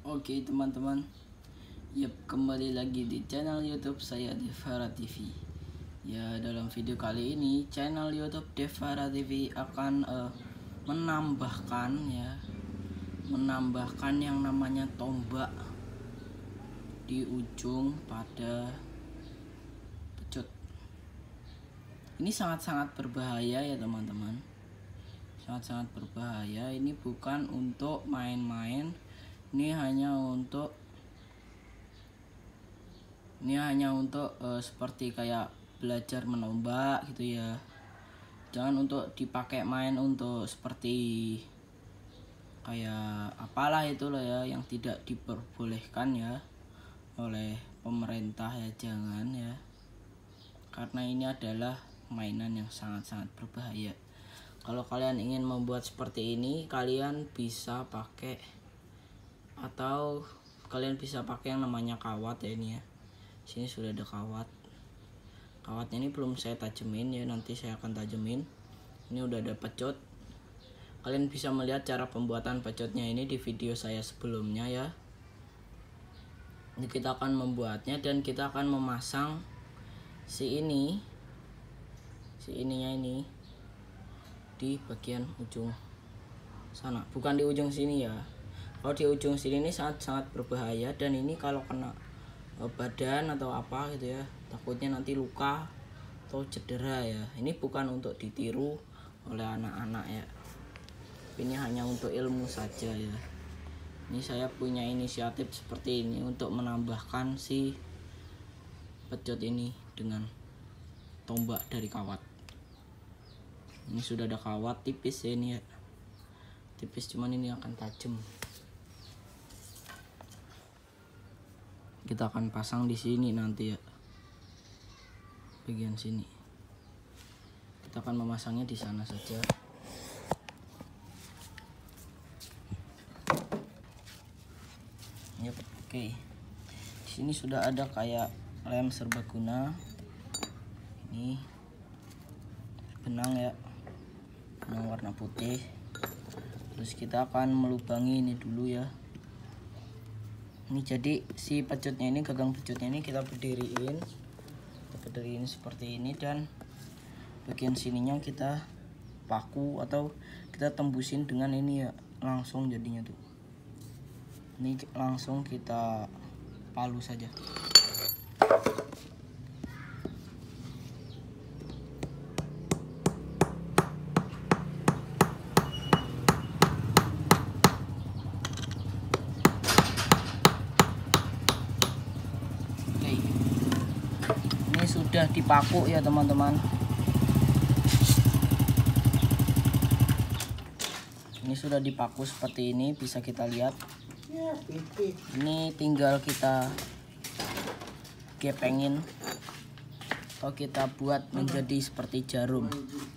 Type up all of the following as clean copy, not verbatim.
Oke teman-teman, yep, kembali lagi di channel YouTube saya Devara TV. Ya, dalam video kali ini channel YouTube Devara TV akan menambahkan yang namanya tombak di ujung pada pecut. Ini sangat-sangat berbahaya ya teman-teman. Sangat-sangat berbahaya. Ini bukan untuk main-main. Ini hanya untuk seperti kayak belajar menombak gitu ya. Jangan untuk dipakai main untuk seperti kayak apalah itu loh ya, yang tidak diperbolehkan ya oleh pemerintah ya, jangan ya. Karena ini adalah mainan yang sangat-sangat berbahaya. Kalau kalian ingin membuat seperti ini, kalian bisa pakai yang namanya kawat ya. Ini ya, sini sudah ada kawat. Kawatnya ini belum saya tajemin ya, nanti saya akan tajemin. Ini udah ada pecut. Kalian bisa melihat cara pembuatan pecutnya ini di video saya sebelumnya ya. Ini kita akan membuatnya dan kita akan memasang ininya ini di bagian ujung sana, bukan di ujung sini ya. Kalau di ujung sini ini sangat-sangat berbahaya, dan ini kalau kena badan atau apa gitu ya, takutnya nanti luka atau cedera ya. Ini bukan untuk ditiru oleh anak-anak ya, ini hanya untuk ilmu saja ya. Ini saya punya inisiatif seperti ini untuk menambahkan si pecut ini dengan tombak dari kawat. Ini sudah ada kawat tipis ya, ini ya, tipis, cuman ini akan tajam. Kita akan pasang di sini nanti ya, bagian sini. Kita akan memasangnya di sana saja. Yep, oke. Di sini sudah ada kayak lem serbaguna. Ini benang ya, benang warna putih. Terus kita akan melubangi ini dulu ya. Ini jadi si pecutnya ini, gagang pecutnya ini kita berdiriin seperti ini, dan bagian sininya kita paku atau kita tembusin dengan ini ya, langsung jadinya tuh. Ini langsung kita palu saja. Sudah dipaku ya teman-teman. Ini sudah dipaku seperti ini, bisa kita lihat. Ini tinggal kita gepengin atau kita buat menjadi seperti jarum.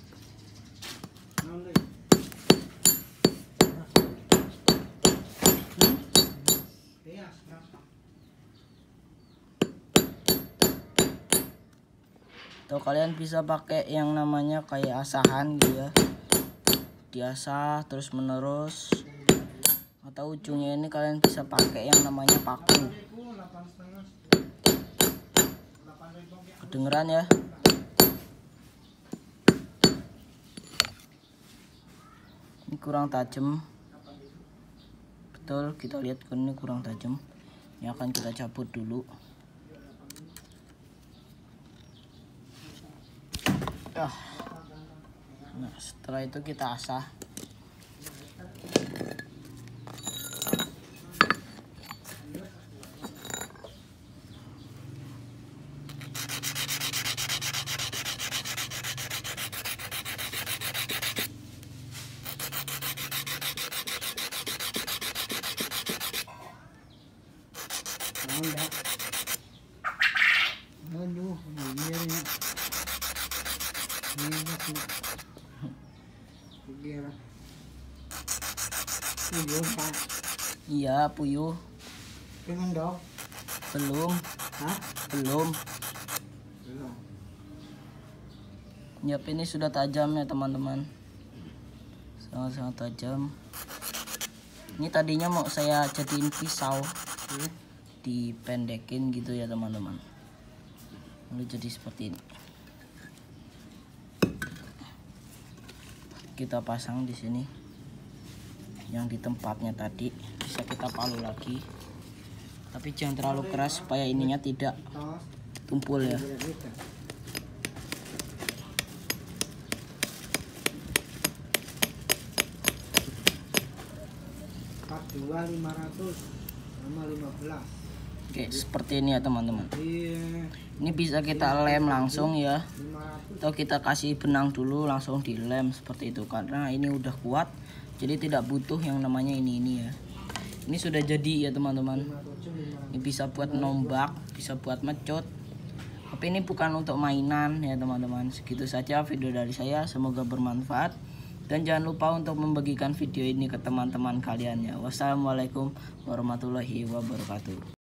Atau kalian bisa pakai yang namanya kayak asahan gitu ya, diasah terus menerus. Atau ujungnya ini kalian bisa pakai yang namanya paku. Kedengeran ya? Ini kurang tajam, betul, kita lihat ini kurang tajam. Ini akan kita cabut dulu. Nah, setelah itu kita asah. Iya, puyuh. Belum dong? Belum. Hah? Belum. Belum. Yap, ini sudah tajam ya teman-teman. Sangat-sangat tajam. Ini tadinya mau saya jadiin pisau, dipendekin gitu ya teman-teman. Lalu jadi seperti ini. Kita pasang di sini. Yang di tempatnya tadi bisa kita palu lagi. Tapi jangan terlalu keras supaya ininya tidak tumpul ya. 42.500 sama 15. Oke, seperti ini ya teman-teman. Iya. Ini bisa kita lem langsung ya, 500. atau kita kasih benang dulu langsung dilem seperti itu, karena ini udah kuat, jadi tidak butuh yang namanya ini ya. Ini sudah jadi ya teman-teman. Ini bisa buat nombak, bisa buat mecut. Tapi ini bukan untuk mainan ya teman-teman. Segitu saja video dari saya, semoga bermanfaat. Dan jangan lupa untuk membagikan video ini ke teman-teman kalian ya. Wassalamualaikum warahmatullahi wabarakatuh.